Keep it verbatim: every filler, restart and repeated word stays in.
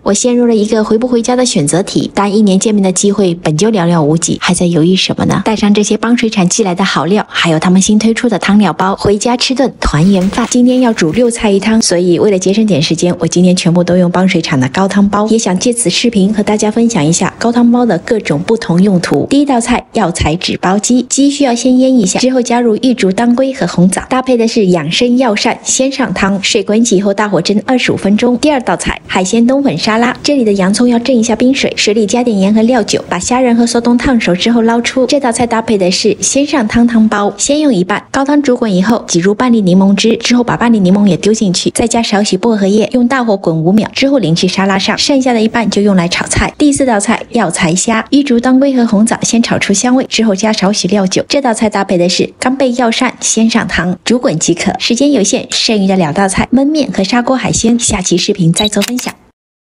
我陷入了一个回不回家的选择题，但一年见面的机会本就寥寥无几，还在犹豫什么呢？带上这些帮水产寄来的好料，还有他们新推出的汤料包，回家吃顿团圆饭。今天要煮六菜一汤，所以为了节省点时间，我今天全部都用帮水产的高汤包，也想借此视频和大家分享一下高汤包的各种不同用途。第一道菜药材纸包鸡，鸡需要先腌一下，之后加入玉竹、当归和红枣，搭配的是养生药膳先上汤，水滚起后大火蒸二十五分钟。第二道菜海鲜冬粉沙拉，这里的洋葱要震一下冰水，水里加点盐和料酒，把虾仁和速冻烫熟之后捞出。这道菜搭配的是先上汤汤包，先用一半，高汤煮滚以后挤入半粒柠檬汁，之后把半粒柠檬也丢进去，再加少许薄荷叶，用大火滚五秒，之后淋去沙拉上，剩下的一半就用来炒菜。第四道菜药材虾，玉竹、当归和红枣先炒出香味，之后加少许料酒。这道菜搭配的是干贝药膳先上汤，煮滚即可。时间有限，剩余的两道菜焖面和砂锅海鲜，下期视频再做分享。